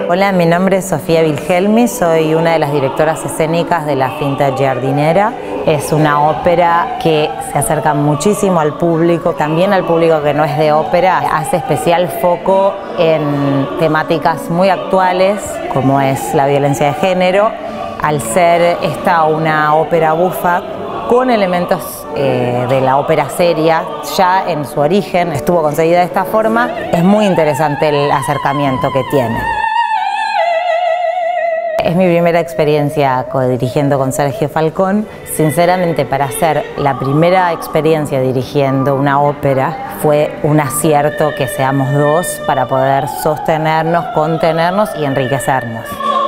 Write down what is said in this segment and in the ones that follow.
Hola, mi nombre es Sofía Wilhelmi, soy una de las directoras escénicas de La Finta Giardinera. Es una ópera que se acerca muchísimo al público, también al público que no es de ópera. Hace especial foco en temáticas muy actuales, como es la violencia de género, al ser esta una ópera bufa con elementos de la ópera seria, ya en su origen estuvo concebida de esta forma. Es muy interesante el acercamiento que tiene. Es mi primera experiencia dirigiendo con Sergio Falcón. Sinceramente, para hacer la primera experiencia dirigiendo una ópera, fue un acierto que seamos dos para poder sostenernos, contenernos y enriquecernos.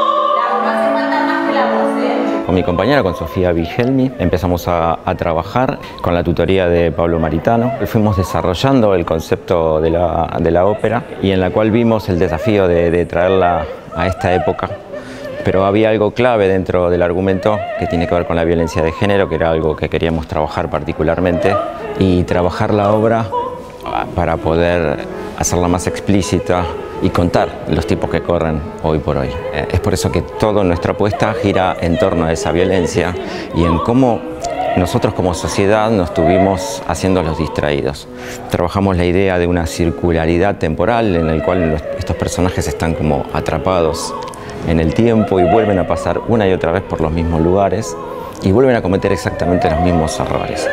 Con mi compañera, con Sofía Wilhelmi, empezamos a trabajar con la tutoría de Pablo Maritano. Fuimos desarrollando el concepto de la ópera y en la cual vimos el desafío de traerla a esta época. Pero había algo clave dentro del argumento que tiene que ver con la violencia de género, que era algo que queríamos trabajar particularmente, y trabajar la obra para poder hacerla más explícita y contar los tiempos que corren hoy por hoy. Es por eso que toda nuestra apuesta gira en torno a esa violencia y en cómo nosotros como sociedad nos estuvimos haciendo los distraídos. Trabajamos la idea de una circularidad temporal en la cual estos personajes están como atrapados en el tiempo y vuelven a pasar una y otra vez por los mismos lugares y vuelven a cometer exactamente los mismos errores.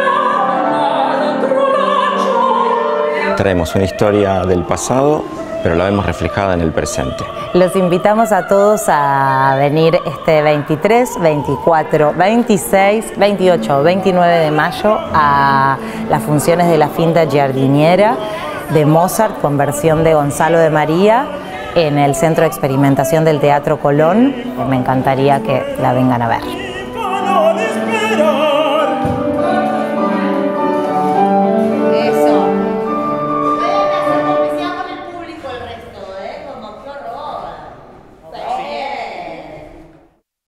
Traemos una historia del pasado, pero la vemos reflejada en el presente. Los invitamos a todos a venir este 23, 24, 26, 28, 29 de mayo a las funciones de La Finta Giardiniera de Mozart con versión de Gonzalo de María en el Centro de Experimentación del Teatro Colón. Me encantaría que la vengan a ver.